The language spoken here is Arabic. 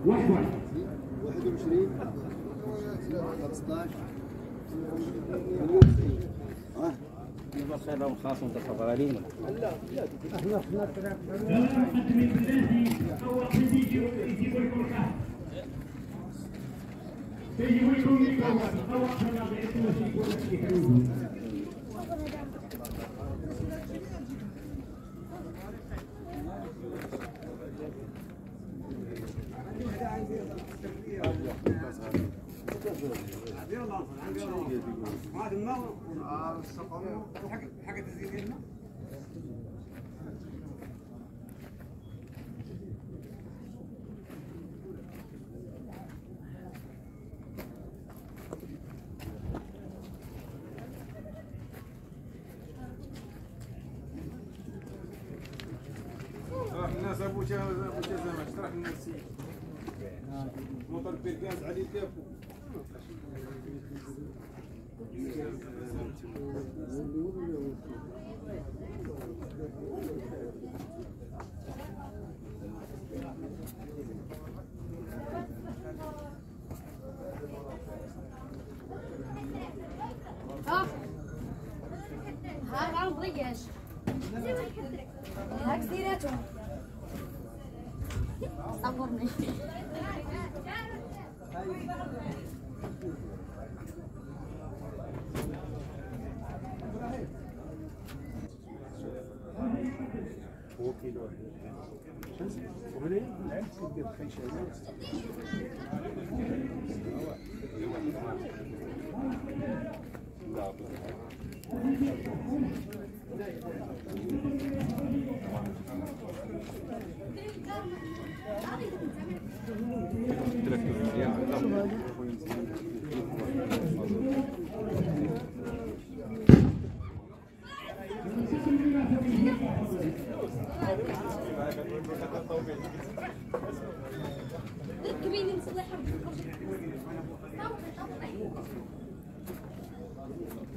21 15 يبقى خير لهم خاص منتصف غالين لا أتمنى بالله أول حد يجيب الكرة يجيب الكرة أول حد يجيب حاجة تزيد لنا الناس ابو زمان اشترك الناس موطن بيركاز علي كافو ها ما ضيقش هاك سيرتهم صبرني هو كيلو وهنا العلم تقدر تخيش ركبيني نصلحها